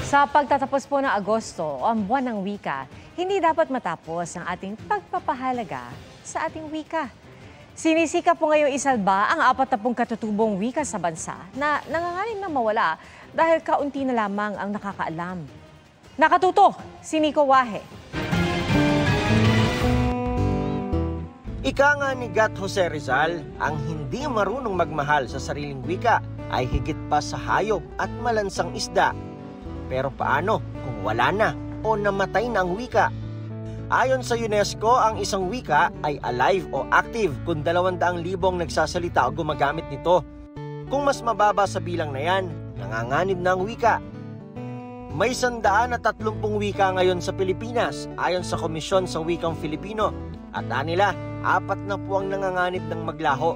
Sa pagtatapos po ng Agosto, ang buwan ng wika, hindi dapat matapos ang ating pagpapahalaga sa ating wika. Sinisika po ngayong isalba ang 40 katutubong wika sa bansa na nanganganib na mawala dahil kaunti na lamang ang nakakaalam. Nakatuto, si Nico Wahe. Ika nga ni Gat Jose Rizal, ang hindi marunong magmahal sa sariling wika ay higit pa sa hayop at malansang isda. Pero paano kung wala na o namatay na ang wika? Ayon sa UNESCO, ang isang wika ay alive o active kung 200,000 nagsasalita o gumagamit nito. Kung mas mababa sa bilang na yan, nanganganib na ang wika. May 130 wika ngayon sa Pilipinas ayon sa Komisyon sa Wikang Filipino at anila, 4 na po ang nanganganib ng maglaho.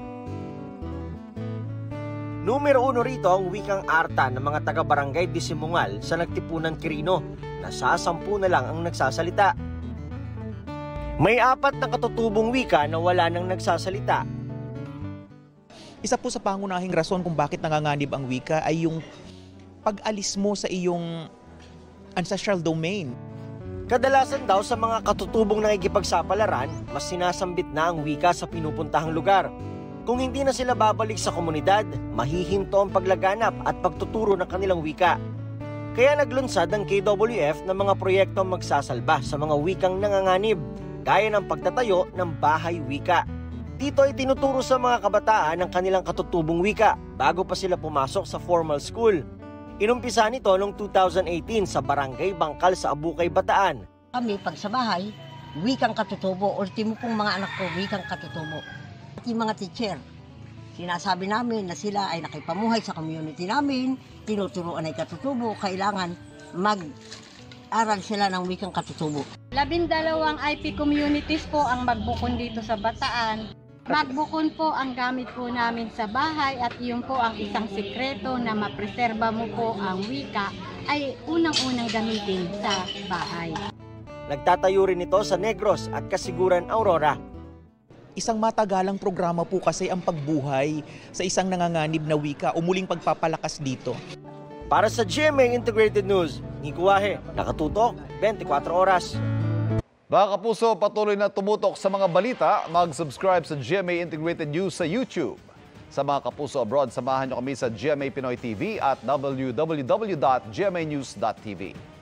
Numero 1 rito ang wikang Arta ng mga taga-barangay Disimungal sa Nagtipunan Quirino na sa 10 na lang ang nagsasalita. May 4 na katutubong wika na wala nang nagsasalita. Isa po sa pangunahing rason kung bakit nanganganib ang wika ay yung pag-alis mo sa iyong ancestral domain. Kadalasan daw sa mga katutubong nakikipagsapalaran, mas sinasambit na ang wika sa pinupuntahang lugar. Kung hindi na sila babalik sa komunidad, mahihinto ang paglaganap at pagtuturo ng kanilang wika. Kaya naglunsad ang KWF ng mga proyektong magsasalba sa mga wikang nanganganib, gaya ng pagtatayo ng bahay wika. Dito ay tinuturo sa mga kabataan ang kanilang katutubong wika bago pa sila pumasok sa formal school. Inumpisa nito noong 2018 sa Barangay Bangkal sa Abukay, Bataan. Kami, pag sa bahay, wikang katutubo. Ultimo pong mga anak ko, wikang katutubo. At yung mga teacher, sinasabi namin na sila ay nakipamuhay sa community namin, tinuturuan ay katutubo, kailangan mag-aral sila ng wikang katutubo. 12 IP communities po ang magbukon dito sa Bataan. Magbukon po ang gamit po namin sa bahay at iyon po ang isang sikreto na mapreserba mo po ang wika ay unang-unang gamitin sa bahay. Nagtatayo rin ito sa Negros at Kasiguran, Aurora. Isang matagalang programa po kasi ang pagbuhay sa isang nanganganib na wika o muling pagpapalakas dito. Para sa GMA Integrated News, Nico Wahe, nakatutok 24 oras. Mga kapuso, patuloy na tumutok sa mga balita, mag-subscribe sa GMA Integrated News sa YouTube. Sa mga kapuso abroad, samahan niyo kami sa GMA Pinoy TV at www.gmanews.tv.